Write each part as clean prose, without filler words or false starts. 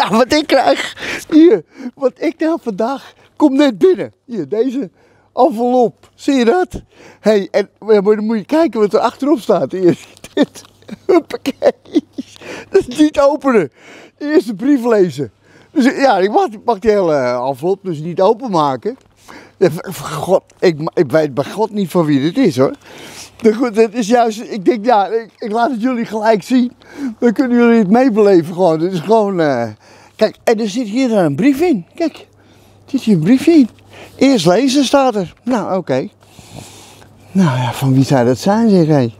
Ja, wat ik krijg. Hier, wat ik nou vandaag kom net binnen. Hier, deze envelop. Zie je dat? Hé, en maar dan moet je kijken wat er achterop staat. Hier, dit. Huppakee. Dat is niet openen. Eerst de brief lezen. Dus ja, ik mag die hele envelop dus niet openmaken. God, ik weet bij God niet van wie dit is hoor. Maar goed, het is juist, ik denk ja, ik laat het jullie gelijk zien. Dan kunnen jullie het meebeleven gewoon. Het is gewoon, kijk, en er zit hier een brief in. Kijk, er zit hier een briefje in. Eerst lezen staat er. Nou, oké. Nou ja, van wie zou dat zijn zeg hé?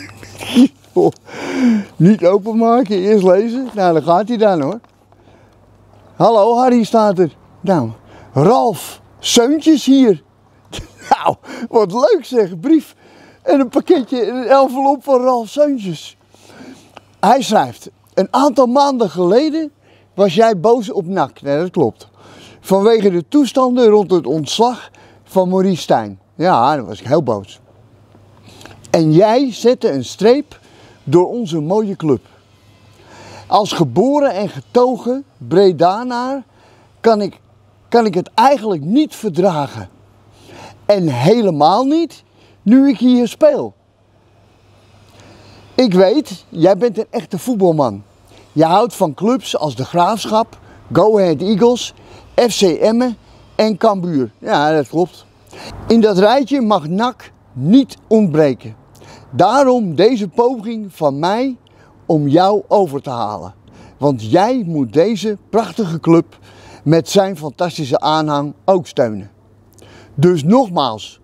Niet openmaken, eerst lezen. Nou, dan gaat hij dan hoor. Hallo Harry staat er. Nou, Ralf Seuntjes hier. Nou, wat leuk zeg, brief. En een pakketje, een envelop van Ralf Seuntjes. Hij schrijft, een aantal maanden geleden was jij boos op NAC. Nee, dat klopt. Vanwege de toestanden rond het ontslag van Maurice Stijn. Ja, daar was ik heel boos. En jij zette een streep door onze mooie club. Als geboren en getogen Bredanaar kan ik het eigenlijk niet verdragen. En helemaal niet nu ik hier speel. Ik weet, jij bent een echte voetbalman. Je houdt van clubs als de Graafschap, Go Ahead Eagles, FC Emmen en Cambuur. Ja, dat klopt. In dat rijtje mag NAC niet ontbreken. Daarom deze poging van mij om jou over te halen. Want jij moet deze prachtige club met zijn fantastische aanhang ook steunen. Dus nogmaals,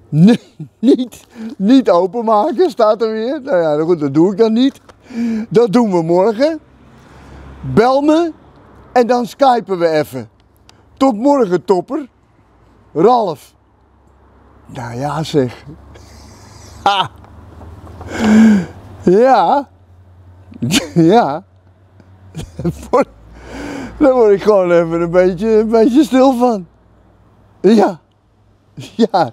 niet openmaken, staat er weer. Nou ja, goed, dat doe ik dan niet. Dat doen we morgen. Bel me en dan skypen we even. Tot morgen, topper. Ralf. Nou ja, zeg. Ha. Ja. Ja. Daar word ik gewoon even een beetje stil van. Ja. Ja,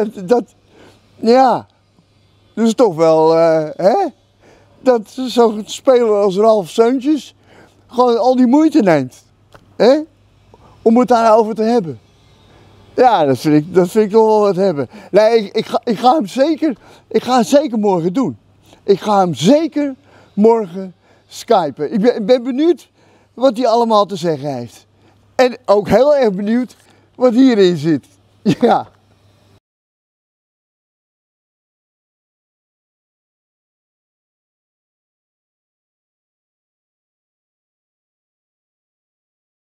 ja. Dat is toch wel, hè? Dat zo'n speler als Ralf Seuntjes gewoon al die moeite neemt. Hè? Om het daarover te hebben. Ja, dat vind ik toch wel wat hebben. Nee, ik ga het zeker morgen doen. Ik ga hem zeker morgen skypen. Ik ben benieuwd wat hij allemaal te zeggen heeft. En ook heel erg benieuwd wat hierin zit. Ja.